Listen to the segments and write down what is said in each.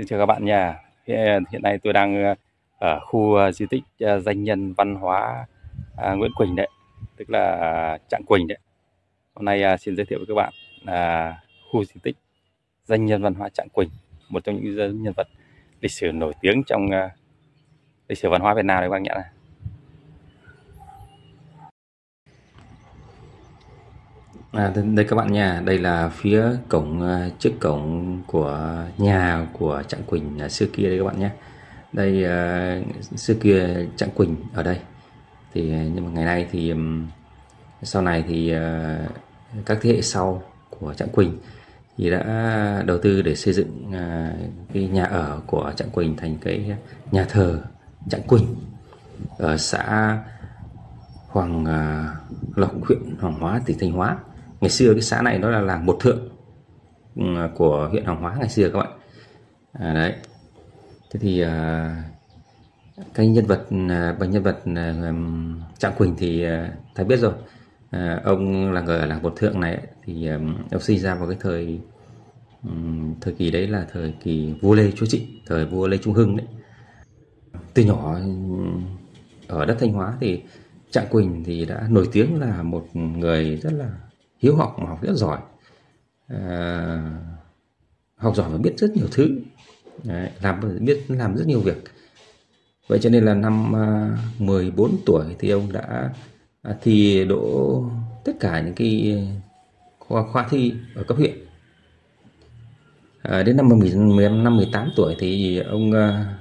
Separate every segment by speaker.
Speaker 1: Xin chào các bạn nha. Hiện nay tôi đang ở khu di tích danh nhân văn hóa Nguyễn Quỳnh đấy, tức là Trạng Quỳnh đấy. Hôm nay xin giới thiệu với các bạn là khu di tích danh nhân văn hóa Trạng Quỳnh, một trong những nhân vật lịch sử nổi tiếng trong lịch sử văn hóa Việt Nam đấy các bạn nhé. Đây các bạn nha, đây là phía cổng, trước cổng của nhà của Trạng Quỳnh xưa kia đây các bạn nhé. Đây xưa kia Trạng Quỳnh ở đây. Nhưng mà ngày nay thì sau này thì các thế hệ sau của Trạng Quỳnh thì đã đầu tư để xây dựng cái nhà ở của Trạng Quỳnh thành cái nhà thờ Trạng Quỳnh ở xã Hoàng Lộc, huyện Hoàng Hóa, tỉnh Thanh Hóa. Ngày xưa cái xã này nó là làng Một Thượng của huyện Hoàng Hóa ngày xưa các bạn. Đấy. Thế thì cái nhân vật Trạng Quỳnh thì thầy biết rồi. Ông là người ở làng Một Thượng này thì ông sinh ra vào cái thời kỳ đấy là thời kỳ vua Lê Chúa Trịnh, thời vua Lê Trung Hưng đấy. Từ nhỏ ở đất Thanh Hóa thì Trạng Quỳnh thì đã nổi tiếng là một người rất là hiếu học, mà học rất giỏi, học giỏi và biết rất nhiều thứ. Đấy, biết làm rất nhiều việc. Vậy cho nên là năm 14 tuổi thì ông đã thi đỗ tất cả những cái khoa thi ở cấp huyện. Đến năm 18 tuổi thì ông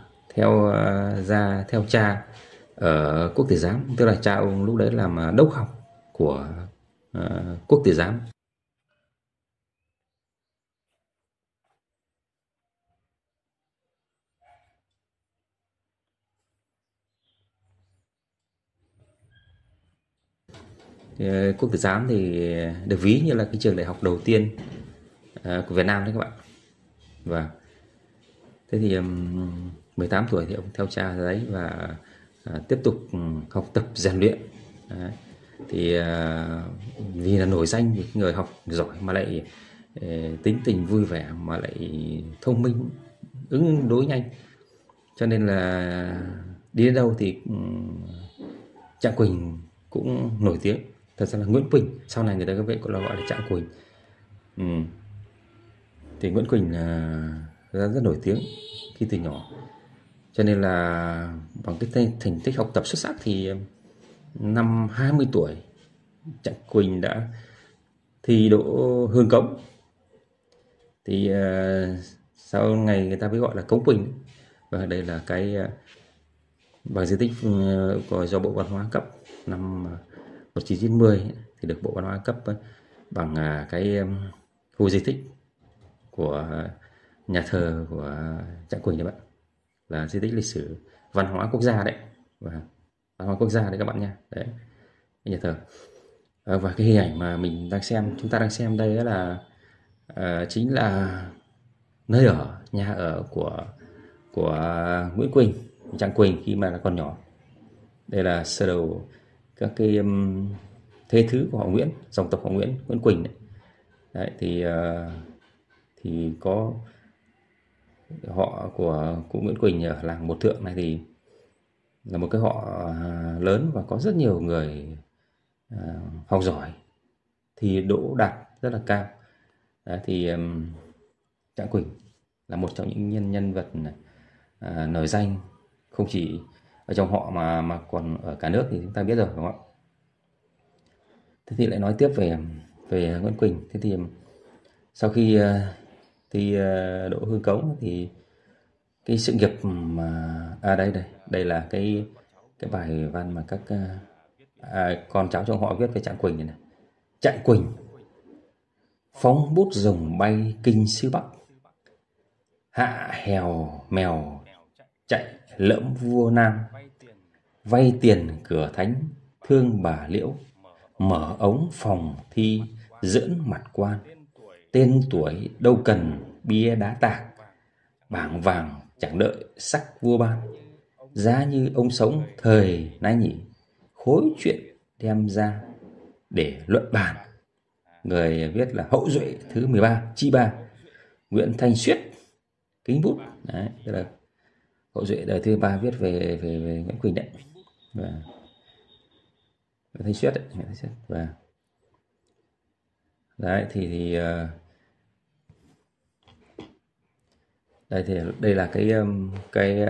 Speaker 1: theo cha ở Quốc Tử Giám, tức là cha ông lúc đấy làm đốc học của Quốc Tử Giám. Quốc Tử Giám thì được ví như là cái trường đại học đầu tiên của Việt Nam đấy các bạn. Và thế thì 18 tuổi thì ông theo cha ra đấy và tiếp tục học tập rèn luyện. Đấy. Thì vì là nổi danh vì người học giỏi mà lại tính tình vui vẻ mà lại thông minh, ứng đối nhanh, cho nên là đi đến đâu thì Trạng Quỳnh cũng nổi tiếng. Thật ra là Nguyễn Quỳnh, sau này người ta gọi là Trạng Quỳnh. Thì Nguyễn Quỳnh rất nổi tiếng khi từ nhỏ, cho nên là bằng cái thành tích học tập xuất sắc thì năm 20 tuổi Trạng Quỳnh đã thi đỗ Hương Cống. Thì sau ngày người ta mới gọi là Cống Quỳnh. Và đây là cái bằng di tích do Bộ Văn hóa cấp năm 1990 thì được Bộ Văn hóa cấp bằng cái khu di tích của nhà thờ của Trạng Quỳnh đấy bạn, là di tích lịch sử văn hóa quốc gia đấy, và văn hóa quốc gia đấy các bạn nha. Đấy, cái nhà thờ. Và cái hình ảnh mà chúng ta đang xem đây là chính là nơi ở, nhà ở của Nguyễn Quỳnh, Trạng Quỳnh khi mà là còn nhỏ. Đây là sơ đồ các cái thế thứ của họ Nguyễn, dòng tộc họ Nguyễn Quỳnh đấy. Đấy thì có họ của cụ Nguyễn Quỳnh ở làng Một Thượng này thì là một cái họ lớn và có rất nhiều người học giỏi thì đỗ đạt rất là cao. Đấy, thì Trạng Quỳnh là một trong những nhân vật nổi danh không chỉ ở trong họ mà còn ở cả nước thì chúng ta biết rồi, đúng không ạ? Thế thì lại nói tiếp về Nguyễn Quỳnh. Thế thì sau khi thi đỗ Hương Cống thì cái sự nghiệp mà đây là cái bài văn mà các con cháu trong họ viết về Trạng Quỳnh này. Trạng Quỳnh phóng bút rồng bay kinh sư Bắc, hạ hèo mèo chạy lẫm vua Nam, vay tiền cửa thánh thương bà Liễu, mở ống phòng thi giỡn mặt quan, tên tuổi đâu cần bia đá tạc, bảng vàng chẳng đợi sắc vua ban, giá như ông sống thời nay nhỉ, khối chuyện đem ra để luận bàn. Người viết là hậu duệ thứ 13 Chi Ba, Nguyễn Thanh Xuyết, Kính Bút. Đấy, tức là hậu duệ đời thứ 3 viết về Nguyễn Quỳnh đấy. Và Thanh Xuyết đấy, Thanh Xuyết. Và đấy thì đây là cái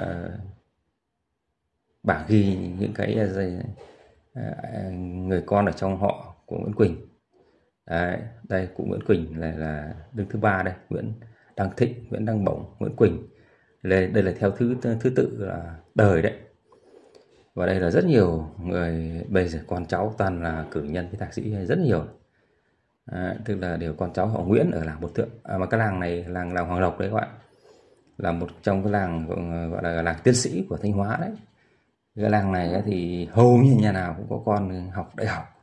Speaker 1: bảng ghi những cái người con ở trong họ của Nguyễn Quỳnh. Đấy, đây cụ Nguyễn Quỳnh là đứng thứ 3 đây, Nguyễn Đăng Thịnh, Nguyễn Đăng Bổng, Nguyễn Quỳnh. Đây là theo thứ tự là đời đấy. Và đây là rất nhiều người, bây giờ con cháu toàn là cử nhân với thạc sĩ rất nhiều. Đấy, tức là đều con cháu họ Nguyễn ở làng Bột Thượng. Mà cái làng này làng Hoàng Lộc đấy các bạn, là một trong cái làng gọi là làng tiến sĩ của Thanh Hóa đấy. Cái làng này thì hầu như nhà nào cũng có con học đại học.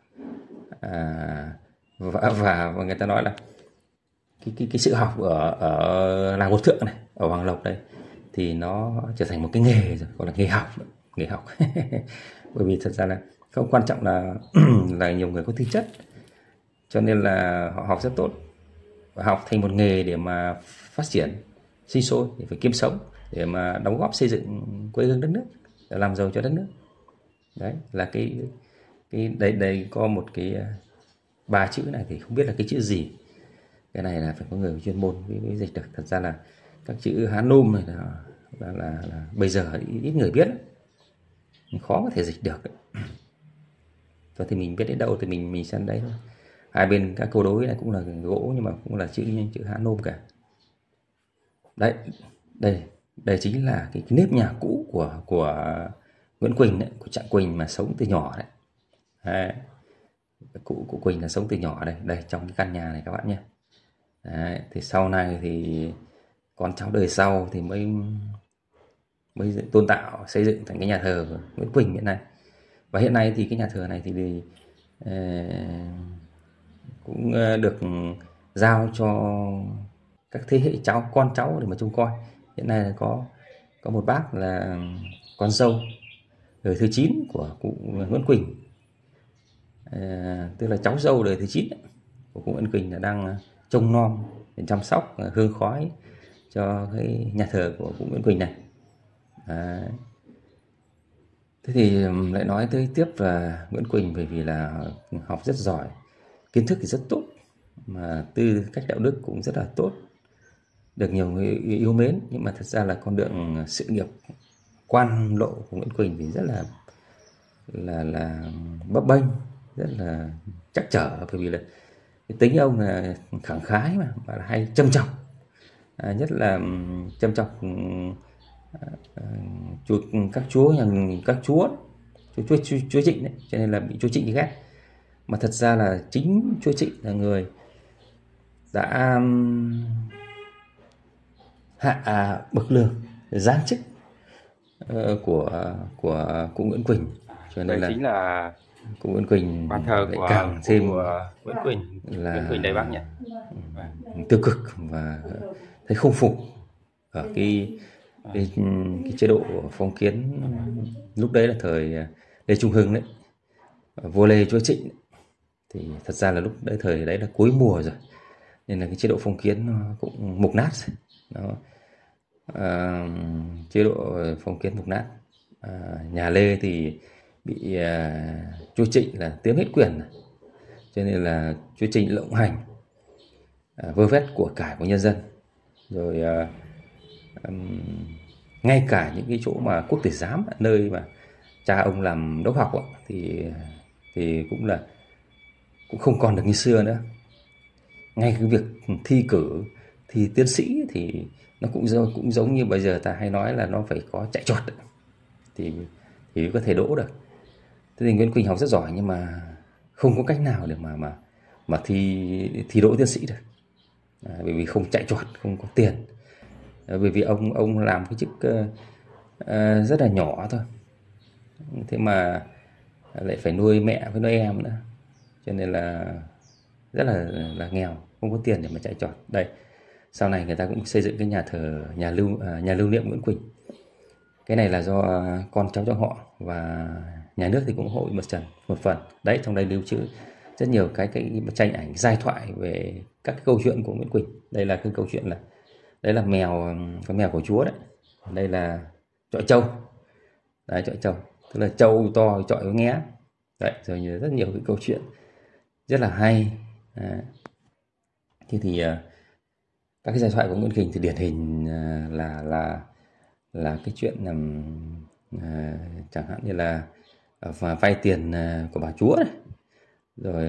Speaker 1: Và người ta nói là cái sự học ở làng Bột Thượng này, ở Hoàng Lộc đây thì nó trở thành một cái nghề rồi, gọi là nghề học. Bởi vì thật ra là không quan trọng là là nhiều người có tư chất, cho nên là họ học rất tốt và học thành một nghề để mà phát triển, sinh sôi, để phải kiếm sống, để mà đóng góp xây dựng quê hương đất nước, để làm giàu cho đất nước. Đấy là cái đây có một cái 3 chữ này thì không biết là cái chữ gì. Cái này là phải có người chuyên môn mới dịch được. Thật ra là các chữ Hán Nôm này là bây giờ ít người biết, khó có thể dịch được. Cho thì mình biết đến đâu thì mình xem đấy thôi. Hai bên các câu đối này cũng là gỗ nhưng mà cũng là chữ Hán Nôm cả. Đấy, đây chính là cái nếp nhà cũ của Nguyễn Quỳnh đấy, của Trạng Quỳnh mà sống từ nhỏ đấy. Đấy. Cụ Quỳnh là sống từ nhỏ đây trong cái căn nhà này các bạn nhé. Đấy, thì sau này thì con cháu đời sau thì mới tôn tạo xây dựng thành cái nhà thờ của Nguyễn Quỳnh hiện nay. Và hiện nay thì cái nhà thờ này thì cũng được giao cho các thế hệ con cháu để mà trông coi. Hiện nay là có một bác là con dâu đời thứ 9 của cụ Nguyễn Quỳnh, tức là cháu dâu đời thứ 9 của cụ Nguyễn Quỳnh là đang trông nom, chăm sóc hương khói cho cái nhà thờ của cụ Nguyễn Quỳnh này. Đấy. Thế thì lại nói tới tiếp là Nguyễn Quỳnh, bởi vì là học rất giỏi, kiến thức thì rất tốt, mà tư cách đạo đức cũng rất là tốt, được nhiều người yêu mến. Nhưng mà thật ra là con đường sự nghiệp quan lộ của Nguyễn Quỳnh thì rất là bấp bênh, rất là trắc trở, bởi vì là cái tính ông là khẳng khái mà là hay châm chọc, nhất là châm chọc các chúa Trịnh đấy, cho nên là bị chúa Trịnh ghét. Mà thật ra là chính chúa Trịnh là người đã hạ bậc lương, giáng chức của cụ Nguyễn Quỳnh, cho nên chính là cụ Nguyễn Quỳnh
Speaker 2: ban thờ của
Speaker 1: càng thêm
Speaker 2: Nguyễn Quỳnh
Speaker 1: là
Speaker 2: Nguyễn Quỳnh Tây Bắc nhỉ,
Speaker 1: tiêu cực và thấy không phục ở cái chế độ phong kiến lúc đấy là thời Lê Trung Hưng đấy, vua Lê chúa Trịnh. Thì thật ra là lúc đấy thời đấy là cuối mùa rồi, nên là cái chế độ phong kiến nó cũng mục nát rồi. Nó chế độ phong kiến mục nát. Nhà Lê thì bị chúa Trịnh là tiếm hết quyền, cho nên là chúa Trịnh lộng hành, vơ vét của cải của nhân dân, rồi ngay cả những cái chỗ mà quốc tử giám, nơi mà cha ông làm đốc học thì cũng không còn được như xưa nữa. Ngay cái việc thi cử, thi tiến sĩ thì nó cũng giống như bây giờ ta hay nói là nó phải có chạy chọt thì có thể đỗ được. Thế thì Nguyễn Quỳnh học rất giỏi nhưng mà không có cách nào để mà thi đỗ tiến sĩ được, bởi vì không chạy chọt, không có tiền. Bởi vì ông làm cái chức rất là nhỏ thôi, thế mà lại phải nuôi mẹ với nuôi em nữa, cho nên là rất là nghèo, không có tiền để mà chạy trọt. Đây, sau này người ta cũng xây dựng cái nhà thờ, nhà lưu niệm Nguyễn Quỳnh. Cái này là do con cháu trong họ và nhà nước thì cũng ủng hộ một phần. Đấy, trong đây lưu trữ rất nhiều cái tranh ảnh giai thoại về các cái câu chuyện của Nguyễn Quỳnh. Đây là cái câu chuyện là Đấy là con mèo của Chúa đấy. Đây là chọi trâu. Đấy, chọi trâu, tức là trâu to chọi với nghé. Đấy, rồi rất nhiều cái câu chuyện rất là hay. Đấy. Thế thì các cái giai thoại của Nguyễn Kình thì điển hình là cái chuyện chẳng hạn như là và vay tiền của bà Chúa này, rồi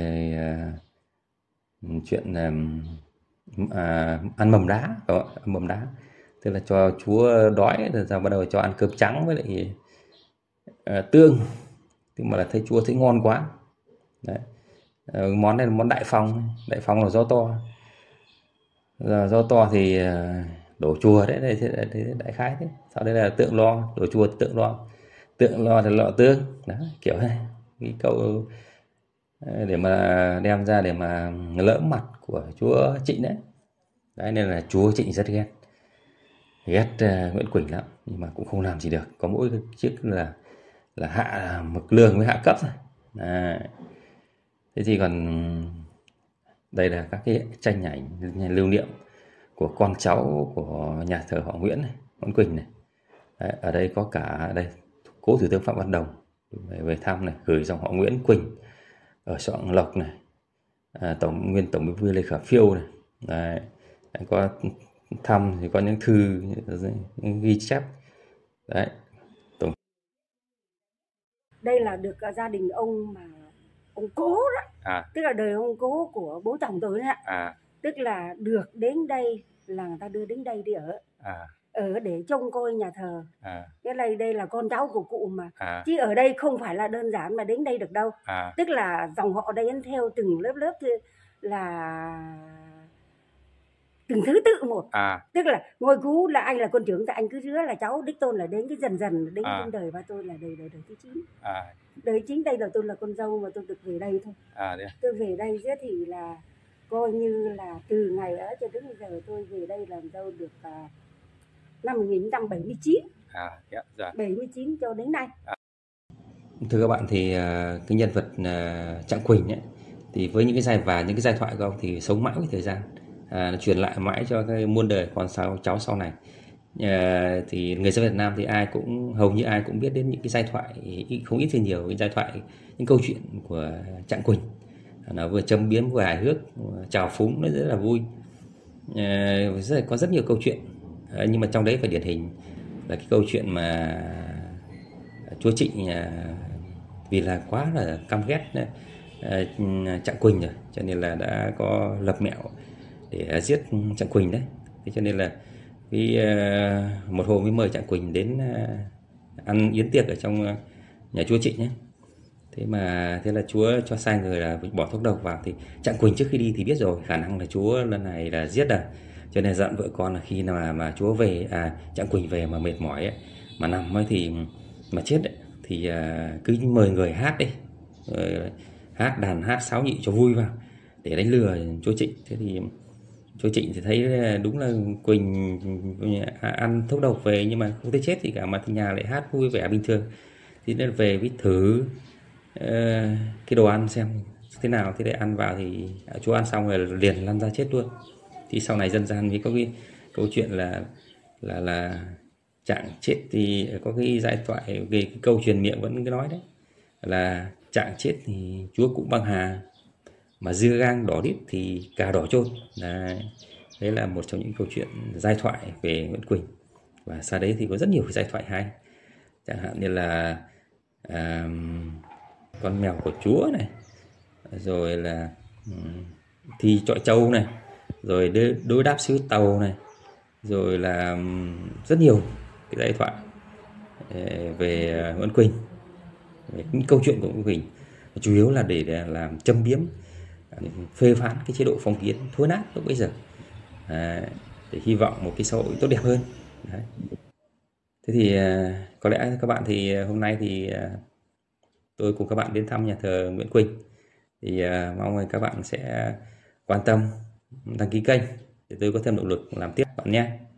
Speaker 1: chuyện ăn mầm đá, ăn mầm đá, tức là cho Chúa đói rồi sau bắt đầu cho ăn cơm trắng với lại tương, nhưng mà là thấy Chúa thấy ngon quá. Đấy. Món này là món đại phong là gió to. Do to thì đổ chùa đấy, đại khái thế. Sau đấy là tượng lo, đổ chùa tượng lo thì lọ tương. Đó, kiểu này cái câu để mà đem ra để mà lỡ mặt của Chúa Trịnh đấy. Đấy, nên là Chúa Trịnh rất ghét Nguyễn Quỳnh lắm, nhưng mà cũng không làm gì được, có mỗi chiếc là hạ mực lương với hạ cấp thôi. Đấy. Thế thì còn đây là các cái tranh ảnh lưu niệm của con cháu của nhà thờ họ Nguyễn này, Nguyễn Quỳnh này. Đấy, ở đây có cả đây cố thủ tướng Phạm Văn Đồng về thăm này, gửi dòng họ Nguyễn Quỳnh ở Soạn Lộc này, nguyên tổng bí thư Lê Khả Phiêu này. Đấy, có thăm thì có những thư, những ghi chép. Đấy.
Speaker 2: Đây là được gia đình ông cố đó, tức là đời ông cố của bố chồng tôi đấy, tức là được đến đây là người ta đưa đến đây đi ở để trông coi nhà thờ. Cái này đây là con cháu của cụ mà, chứ ở đây không phải là đơn giản mà đến đây được đâu. Tức là dòng họ đây theo từng lớp là từng thứ tự một. Tức là ngôi cú là anh là con trưởng thì anh cứ rứa là cháu đích tôn là đến cái dần đến trên đời ba tôi là đời thứ 9. Đời 9 đây là tôi là con dâu mà tôi được về đây thôi. Tôi về đây thì là coi như là từ ngày ở cho đến bây giờ tôi về đây làm dâu được năm 1979. 79 cho đến nay.
Speaker 1: Thưa các bạn, thì cái nhân vật Trạng Quỳnh ấy, thì với những cái giai thoại của ông thì sống mãi với thời gian, nó truyền lại mãi cho cái muôn đời con cháu sau này. Thì người dân Việt Nam thì hầu như ai cũng biết đến những cái giai thoại, không ít thì nhiều cái giai thoại, những câu chuyện của Trạng Quỳnh. Nó vừa châm biếm vừa hài hước, trào phúng, nó rất là vui. Có rất nhiều câu chuyện, nhưng mà trong đấy phải điển hình là cái câu chuyện mà Chúa Trịnh vì là quá là căm ghét Trạng Quỳnh rồi, cho nên là đã có lập mẹo để giết Trạng Quỳnh đấy. Thế cho nên là một hôm mới mời Trạng Quỳnh đến ăn yến tiệc ở trong nhà Chúa Trịnh ấy. Thế là Chúa cho sai người là bỏ thuốc độc vào, thì Trạng Quỳnh trước khi đi thì biết rồi khả năng là Chúa lần này là giết rồi, cho nên dặn vợ con là khi nào mà Chúa về, Trạng Quỳnh về mà mệt mỏi ấy, mà nằm ấy thì mà chết ấy, thì cứ mời người hát đi, hát đàn hát sáo nhị cho vui vào để đánh lừa Chúa Trịnh. Thế thì Chúa Trịnh thì thấy đúng là Quỳnh ăn thuốc độc về nhưng mà không thấy chết gì cả, mà thì nhà lại hát vui vẻ bình thường. Thì nên về với thử cái đồ ăn xem thế nào, thế để ăn vào thì Chúa ăn xong rồi liền lăn ra chết luôn. Thì sau này dân gian mới có cái câu chuyện là Trạng chết, thì có cái giai thoại về cái câu truyền miệng vẫn cứ nói đấy là Trạng chết thì Chúa cũng băng hà, mà dưa gang đỏ đít thì cà đỏ chôn. Đấy là một trong những câu chuyện giai thoại về Nguyễn Quỳnh. Và sau đấy thì có rất nhiều giai thoại hay, chẳng hạn như là con mèo của Chúa này, rồi là thi chọi trâu này, rồi đối đáp sứ tàu này, rồi là rất nhiều cái giai thoại về Nguyễn Quỳnh, về những câu chuyện của Nguyễn Quỳnh, chủ yếu là để làm châm biếm, phê phán cái chế độ phong kiến thối nát lúc bấy giờ, để hy vọng một cái xã hội tốt đẹp hơn. Đấy. Thế thì có lẽ các bạn thì hôm nay thì tôi cùng các bạn đến thăm nhà thờ Nguyễn Quỳnh, thì mong các bạn sẽ quan tâm đăng ký kênh để tôi có thêm động lực làm tiếp bạn nhé.